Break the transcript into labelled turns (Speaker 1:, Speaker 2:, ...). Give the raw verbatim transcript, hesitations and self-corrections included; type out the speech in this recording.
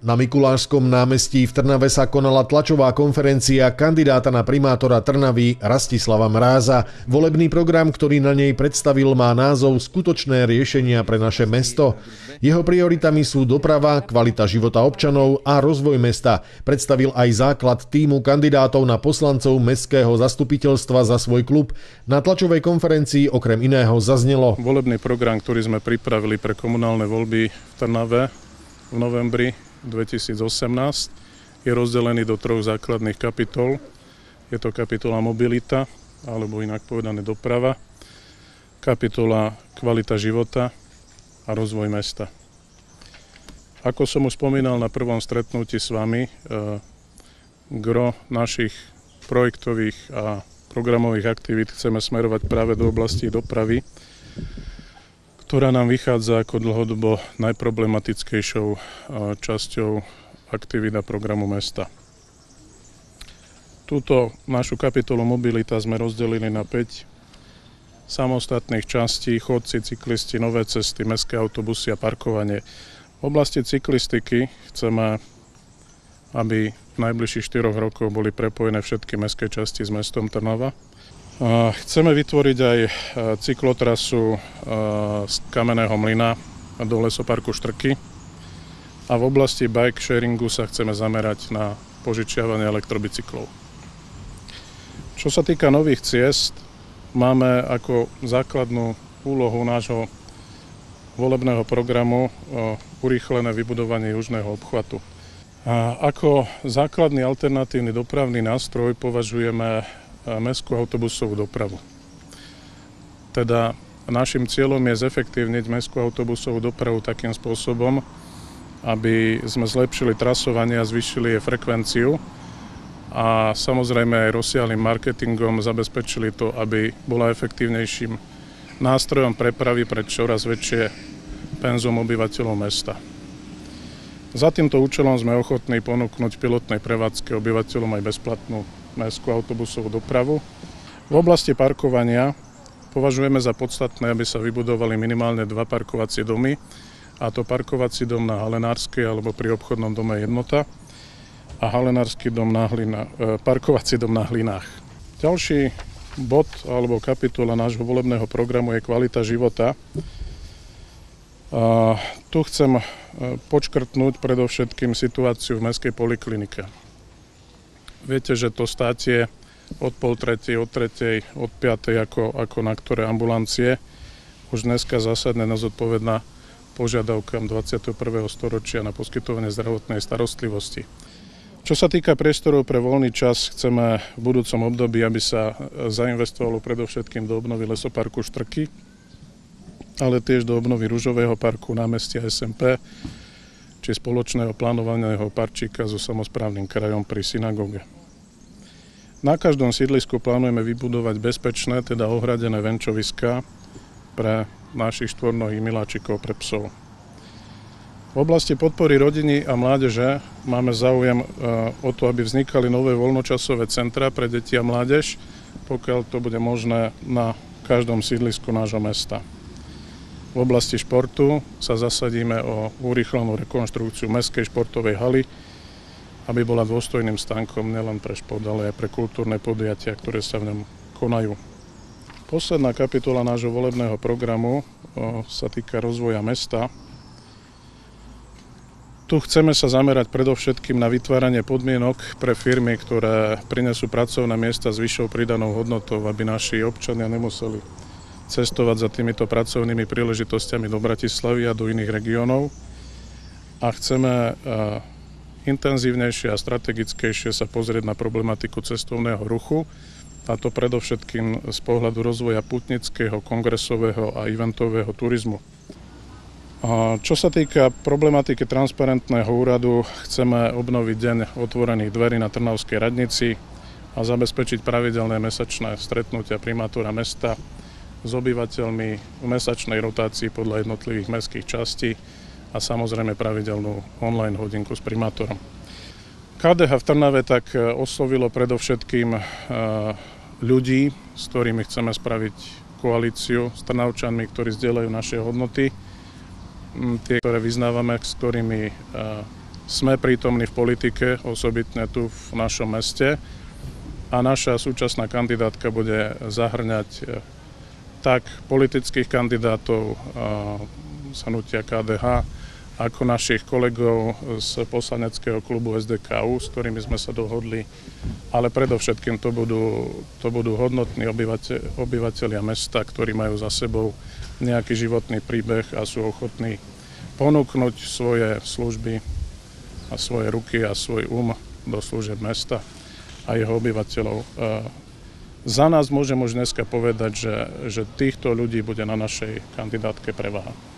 Speaker 1: Na Mikulášskom námestí v Trnave sa konala tlačová konferencia kandidáta na primátora Trnavy Rastislava Mráza. Volebný program, ktorý na nej predstavil, má názov Skutočné riešenia pre naše mesto. Jeho prioritami sú doprava, kvalita života občanov a rozvoj mesta. Predstavil aj základ tímu kandidátov na poslancov mestského zastupiteľstva za svoj klub. Na tlačovej konferencii okrem iného zaznelo:
Speaker 2: Volebný program, ktorý sme pripravili pre komunálne voľby v Trnave v novembri dvetisícosemnásť, je rozdelený do troch základných kapitol. Je to kapitola mobilita, alebo inak povedané doprava, kapitola kvalita života a rozvoj mesta. Ako som už spomínal na prvom stretnutí s vami, gro našich projektových a programových aktivít chceme smerovať práve do oblasti dopravy, ktorá nám vychádza ako dlhodobo najproblematickejšou časťou aktivít a programu mesta. Túto našu kapitolu mobilita sme rozdelili na päť samostatných častí: chodci, cyklisti, nové cesty, mestské autobusy a parkovanie. V oblasti cyklistiky chceme, aby v najbližších štyroch rokoch boli prepojené všetky mestské časti s mestom Trnava. Chceme vytvoriť aj cyklotrasu z Kamenného mlyna do lesoparku Štrky a v oblasti bike sharingu sa chceme zamerať na požičiavanie elektrobicyklov. Čo sa týka nových ciest, máme ako základnú úlohu nášho volebného programu urýchlené vybudovanie južného obchvatu. A ako základný alternatívny dopravný nástroj považujeme mestskú autobusovú dopravu. Teda našim cieľom je zefektívniť mestskú autobusovú dopravu takým spôsobom, aby sme zlepšili trasovanie a zvýšili jej frekvenciu a samozrejme aj rozsiahlym marketingom zabezpečili to, aby bola efektívnejším nástrojom prepravy pre čoraz väčšie penzum obyvateľov mesta. Za týmto účelom sme ochotní ponúknuť pilotnej prevádzke obyvateľom aj bezplatnú mestskú autobusovú dopravu. V oblasti parkovania považujeme za podstatné, aby sa vybudovali minimálne dva parkovacie domy, a to parkovací dom na Halenárskej alebo pri obchodnom dome Jednota a Halenársky dom na Hlina, eh, parkovací dom na Hlinách. Ďalší bod alebo kapitola nášho volebného programu je kvalita života. A tu chcem počkrtnúť predovšetkým situáciu v mestskej poliklinike. Viete, že to státie od pol tretej, od tretej, od piatej, ako, ako na ktoré ambulancie, už dneska zásadne nezodpovedná požiadavkám dvadsiateho prvého storočia na poskytovanie zdravotnej starostlivosti. Čo sa týka priestorov pre voľný čas, chceme v budúcom období, aby sa zainvestovalo predovšetkým do obnovy lesoparku Štrky, ale tiež do obnovy Ružového parku, námestia es em pé, či spoločného plánovaného parčíka so samosprávnym krajom pri synagóge. Na každom sídlisku plánujeme vybudovať bezpečné, teda ohradené venčoviská pre našich štvornohých miláčikov, pre psov. V oblasti podpory rodiny a mládeže máme záujem o to, aby vznikali nové voľnočasové centrá pre deti a mládež, pokiaľ to bude možné na každom sídlisku nášho mesta. V oblasti športu sa zasadíme o urýchlenú rekonštrukciu mestskej športovej haly, aby bola dôstojným stánkom nielen pre šport, ale aj pre kultúrne podujatia, ktoré sa v ňom konajú. Posledná kapitola nášho volebného programu o, sa týka rozvoja mesta. Tu chceme sa zamerať predovšetkým na vytváranie podmienok pre firmy, ktoré prinesú pracovné miesta s vyššou pridanou hodnotou, aby naši občania nemuseli cestovať za týmito pracovnými príležitosťami do Bratislavy a do iných regiónov. A chceme intenzívnejšie a strategickejšie sa pozrieť na problematiku cestovného ruchu, a to predovšetkým z pohľadu rozvoja putnického, kongresového a eventového turizmu. A čo sa týka problematiky transparentného úradu, chceme obnoviť deň otvorených dverí na Trnavskej radnici a zabezpečiť pravidelné mesačné stretnutia primátora mesta s obyvateľmi v mesačnej rotácii podľa jednotlivých mestských častí a samozrejme pravidelnú online hodinku s primátorom. ká dé há v Trnave tak oslovilo predovšetkým ľudí, s ktorými chceme spraviť koalíciu, s Trnavčanmi, ktorí zdieľajú naše hodnoty, tie, ktoré vyznávame, s ktorými sme prítomní v politike, osobitne tu v našom meste. A naša súčasná kandidátka bude zahrňať tak politických kandidátov z hnutia ká dé há, ako našich kolegov z poslaneckého klubu es dé ká ú, s ktorými sme sa dohodli. Ale predovšetkým to budú, to budú hodnotní obyvateľ, obyvateľia mesta, ktorí majú za sebou nejaký životný príbeh a sú ochotní ponúknuť svoje služby a svoje ruky a svoj um do služieb mesta a jeho obyvateľov. Za nás môžem už dneska povedať, že, že týchto ľudí bude na našej kandidátke prevaha.